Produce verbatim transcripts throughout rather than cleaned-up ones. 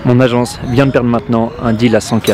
Mon agence vient de perdre maintenant un deal à cent K.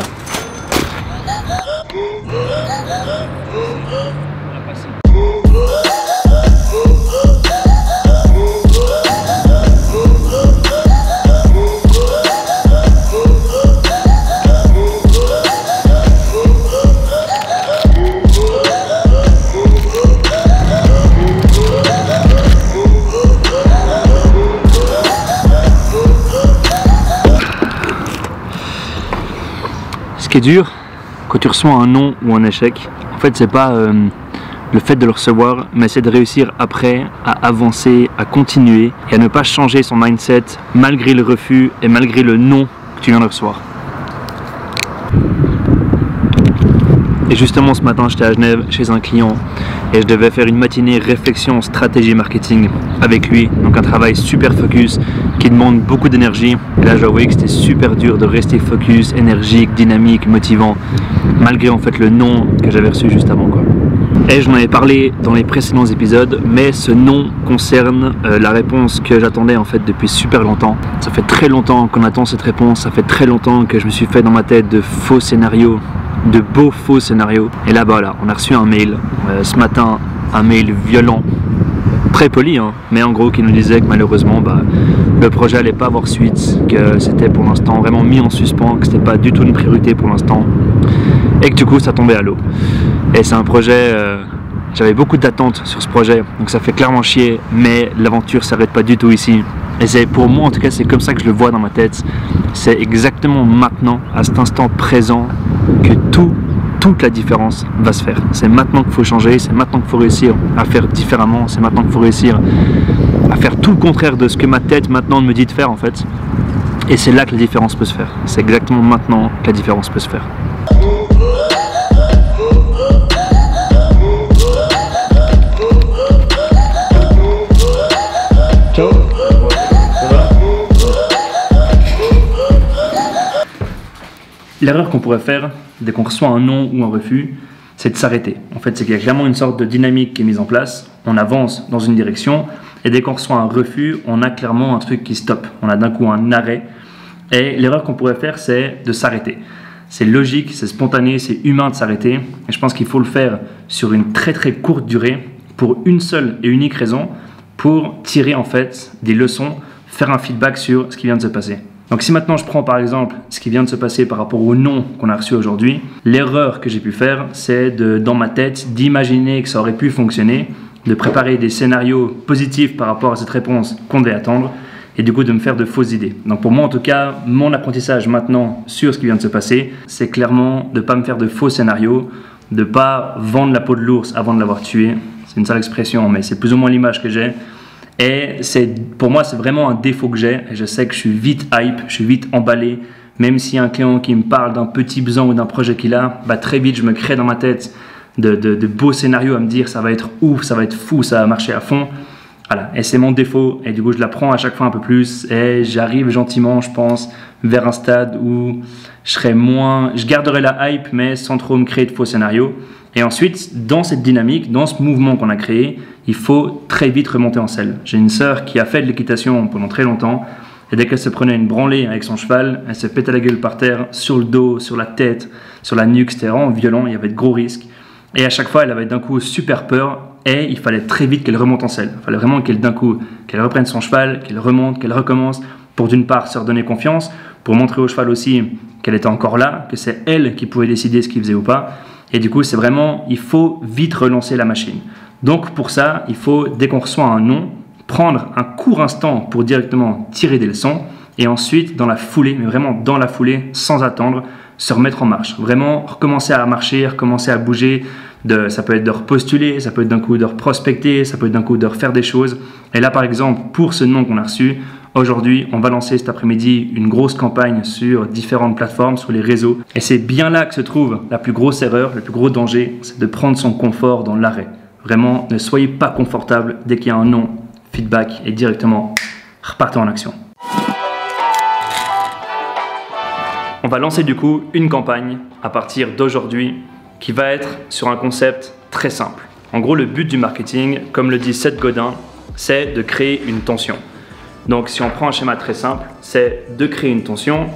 Ce qui est dur quand tu reçois un non ou un échec, en fait c'est pas euh, le fait de le recevoir, mais c'est de réussir après à avancer, à continuer et à ne pas changer son mindset malgré le refus et malgré le non que tu viens de recevoir. Et justement ce matin j'étais à Genève chez un client et je devais faire une matinée réflexion stratégie marketing avec lui, donc un travail super focus qui demande beaucoup d'énergie. Et là j'ai avoué que c'était super dur de rester focus, énergique, dynamique, motivant malgré en fait le non que j'avais reçu juste avant quoi. Et je m'en avais parlé dans les précédents épisodes, mais ce non concerne euh, la réponse que j'attendais en fait depuis super longtemps. Ça fait très longtemps qu'on attend cette réponse, ça fait très longtemps que je me suis fait dans ma tête de faux scénarios, de beaux faux scénarios. Et là bah là, on a reçu un mail euh, ce matin, un mail violent, très poli, hein, mais en gros qui nous disait que malheureusement bah, le projet allait pas avoir suite, que c'était pour l'instant vraiment mis en suspens, que c'était pas du tout une priorité pour l'instant, et que du coup ça tombait à l'eau. Et c'est un projet, euh, j'avais beaucoup d'attentes sur ce projet, donc ça fait clairement chier, mais l'aventure s'arrête pas du tout ici. Et c'est pour moi en tout cas, c'est comme ça que je le vois dans ma tête. C'est exactement maintenant, à cet instant présent, que tout, toute la différence va se faire. C'est maintenant qu'il faut changer, c'est maintenant qu'il faut réussir à faire différemment, c'est maintenant qu'il faut réussir à faire tout le contraire de ce que ma tête maintenant me dit de faire en fait. Et c'est là que la différence peut se faire. C'est exactement maintenant que la différence peut se faire. Ciao. L'erreur qu'on pourrait faire dès qu'on reçoit un non ou un refus, c'est de s'arrêter. En fait, c'est qu'il y a clairement une sorte de dynamique qui est mise en place. On avance dans une direction et dès qu'on reçoit un refus, on a clairement un truc qui stoppe. On a d'un coup un arrêt. Et l'erreur qu'on pourrait faire, c'est de s'arrêter. C'est logique, c'est spontané, c'est humain de s'arrêter. Et je pense qu'il faut le faire sur une très très courte durée pour une seule et unique raison, pour tirer en fait des leçons, faire un feedback sur ce qui vient de se passer. Donc si maintenant je prends par exemple ce qui vient de se passer par rapport au non qu'on a reçu aujourd'hui, l'erreur que j'ai pu faire, c'est de, dans ma tête d'imaginer que ça aurait pu fonctionner, de préparer des scénarios positifs par rapport à cette réponse qu'on devait attendre et du coup de me faire de fausses idées. Donc pour moi en tout cas, mon apprentissage maintenant sur ce qui vient de se passer, c'est clairement de ne pas me faire de faux scénarios, de ne pas vendre la peau de l'ours avant de l'avoir tué. C'est une sale expression, mais c'est plus ou moins l'image que j'ai. Et pour moi, c'est vraiment un défaut que j'ai. Et je sais que je suis vite hype, je suis vite emballé. Même s'il y a un client qui me parle d'un petit besoin ou d'un projet qu'il a, bah très vite, je me crée dans ma tête de, de, de beaux scénarios à me dire ça va être ouf, ça va être fou, ça va marcher à fond. Voilà. Et c'est mon défaut. Et du coup, je l'apprends à chaque fois un peu plus. Et j'arrive gentiment, je pense, vers un stade où je serai moins, je garderai la hype, mais sans trop me créer de faux scénarios. Et ensuite, dans cette dynamique, dans ce mouvement qu'on a créé, il faut très vite remonter en selle. J'ai une sœur qui a fait de l'équitation pendant très longtemps, et dès qu'elle se prenait une branlée avec son cheval, elle se pétait la gueule par terre, sur le dos, sur la tête, sur la nuque, c'était vraiment violent, il y avait de gros risques. Et à chaque fois, elle avait d'un coup super peur, et il fallait très vite qu'elle remonte en selle. Il fallait vraiment qu'elle d'un coup, qu'elle reprenne son cheval, qu'elle remonte, qu'elle recommence, pour d'une part se redonner confiance, pour montrer au cheval aussi qu'elle était encore là, que c'est elle qui pouvait décider ce qu'il faisait ou pas. Et du coup, c'est vraiment, il faut vite relancer la machine. Donc pour ça, il faut, dès qu'on reçoit un non, prendre un court instant pour directement tirer des leçons et ensuite, dans la foulée, mais vraiment dans la foulée, sans attendre, se remettre en marche. Vraiment recommencer à marcher, recommencer à bouger. De, ça peut être de repostuler, ça peut être d'un coup de reprospecter, ça peut être d'un coup de refaire des choses. Et là, par exemple, pour ce non qu'on a reçu, aujourd'hui, on va lancer cet après-midi une grosse campagne sur différentes plateformes, sur les réseaux. Et c'est bien là que se trouve la plus grosse erreur, le plus gros danger, c'est de prendre son confort dans l'arrêt. Vraiment, ne soyez pas confortable dès qu'il y a un non, feedback et directement repartez en action. On va lancer du coup une campagne à partir d'aujourd'hui qui va être sur un concept très simple. En gros, le but du marketing, comme le dit Seth Godin, c'est de créer une tension. Donc si on prend un schéma très simple, c'est de créer une tension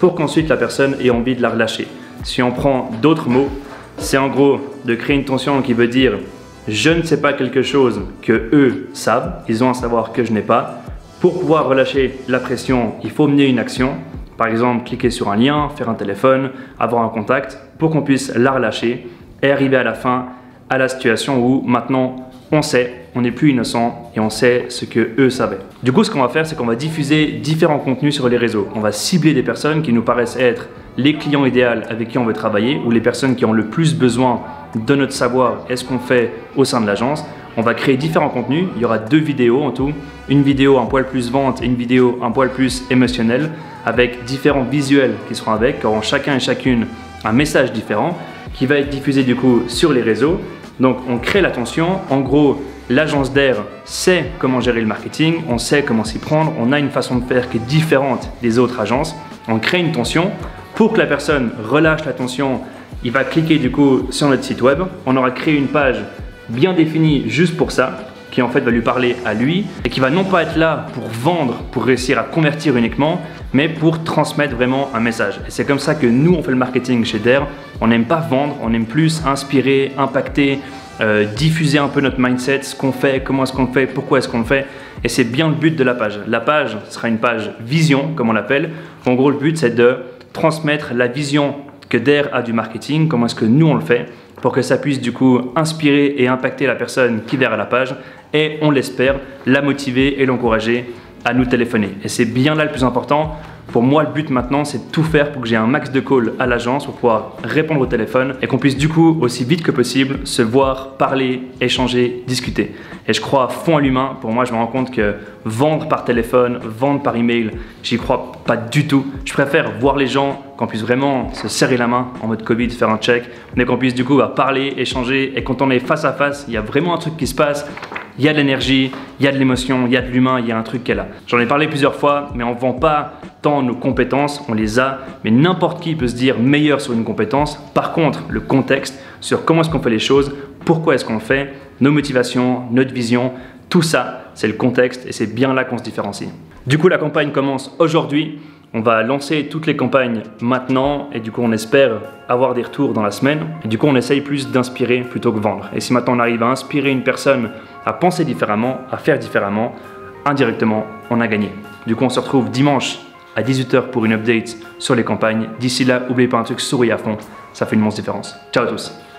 pour qu'ensuite la personne ait envie de la relâcher. Si on prend d'autres mots, c'est en gros de créer une tension qui veut dire je ne sais pas quelque chose que eux savent, ils ont un savoir que je n'ai pas. Pour pouvoir relâcher la pression, il faut mener une action. Par exemple, cliquer sur un lien, faire un téléphone, avoir un contact pour qu'on puisse la relâcher et arriver à la fin à la situation où maintenant on sait, on n'est plus innocent et on sait ce que eux savaient. Du coup, ce qu'on va faire, c'est qu'on va diffuser différents contenus sur les réseaux. On va cibler des personnes qui nous paraissent être les clients idéaux avec qui on veut travailler ou les personnes qui ont le plus besoin de notre savoir et ce qu'on fait au sein de l'agence. On va créer différents contenus. Il y aura deux vidéos en tout. Une vidéo un poil plus vente et une vidéo un poil plus émotionnelle avec différents visuels qui seront avec, qui auront chacun et chacune un message différent qui va être diffusé du coup sur les réseaux. Donc on crée l'attention. En gros, l'agence d'air sait comment gérer le marketing, on sait comment s'y prendre, on a une façon de faire qui est différente des autres agences. On crée une tension. Pour que la personne relâche la tension, il va cliquer du coup sur notre site web. On aura créé une page bien définie juste pour ça, qui en fait va lui parler à lui et qui va non pas être là pour vendre, pour réussir à convertir uniquement, mais pour transmettre vraiment un message. Et c'est comme ça que nous on fait le marketing chez Dare. On n'aime pas vendre, on aime plus inspirer, impacter, euh, diffuser un peu notre mindset, ce qu'on fait, comment est-ce qu'on le fait, pourquoi est-ce qu'on le fait. Et c'est bien le but de la page. La page sera une page vision, comme on l'appelle. En gros, le but c'est de transmettre la vision que Dare a du marketing, comment est-ce que nous on le fait, pour que ça puisse du coup inspirer et impacter la personne qui verra la page et on l'espère, la motiver et l'encourager à nous téléphoner. Et c'est bien là le plus important. Pour moi, le but maintenant, c'est de tout faire pour que j'ai un max de calls à l'agence pour pouvoir répondre au téléphone et qu'on puisse du coup, aussi vite que possible, se voir, parler, échanger, discuter. Et je crois à fond à l'humain. Pour moi, je me rends compte que vendre par téléphone, vendre par email, j'y crois pas du tout. Je préfère voir les gens, qu'on puisse vraiment se serrer la main en mode Covid, faire un check, mais qu'on puisse du coup bah, parler, échanger. Et quand on est face à face, il y a vraiment un truc qui se passe. Il y a de l'énergie, il y a de l'émotion, il y a de l'humain, il y a un truc qui est là. J'en ai parlé plusieurs fois, mais on ne vend pas tant nos compétences, on les a, mais n'importe qui peut se dire meilleur sur une compétence. Par contre, le contexte sur comment est-ce qu'on fait les choses, pourquoi est-ce qu'on le fait, nos motivations, notre vision, tout ça, c'est le contexte et c'est bien là qu'on se différencie. Du coup, la campagne commence aujourd'hui. On va lancer toutes les campagnes maintenant et du coup on espère avoir des retours dans la semaine. Et du coup on essaye plus d'inspirer plutôt que vendre. Et si maintenant on arrive à inspirer une personne à penser différemment, à faire différemment, indirectement on a gagné. Du coup on se retrouve dimanche à dix-huit heures pour une update sur les campagnes. D'ici là, n'oubliez pas un truc, souriez à fond, ça fait une immense différence. Ciao à tous.